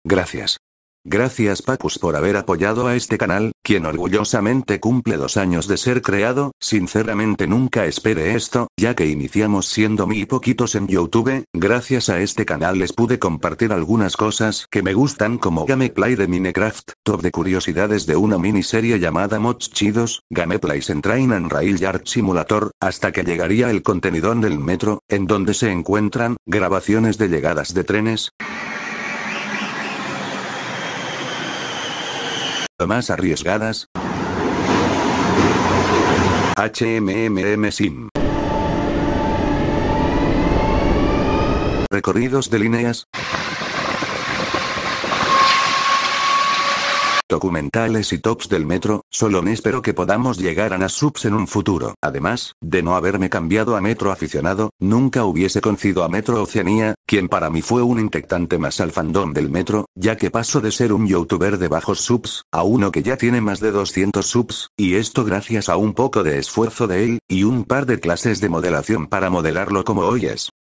Gracias. Gracias Papus por haber apoyado a este canal, quien orgullosamente cumple 2 años de ser creado. Sinceramente nunca esperé esto, ya que iniciamos siendo muy poquitos en YouTube. Gracias a este canal les pude compartir algunas cosas que me gustan, como gameplay de Minecraft, top de curiosidades de una miniserie llamada Mods Chidos, gameplays en Train and Rail Yard Simulator, hasta que llegaría el contenidón del metro, en donde se encuentran grabaciones de llegadas de trenes, más arriesgadas, HMMM Sim, recorridos de líneas, documentales y tops del metro. Solo me espero que podamos llegar a Nasubs en un futuro. Además, de no haberme cambiado a Metro aficionado, nunca hubiese conocido a Metro Oceanía, quien para mí fue un integrante más al fandom del metro, ya que paso de ser un youtuber de bajos subs, a uno que ya tiene más de 200 subs, y esto gracias a un poco de esfuerzo de él, y un par de clases de modelación para modelarlo como hoy es.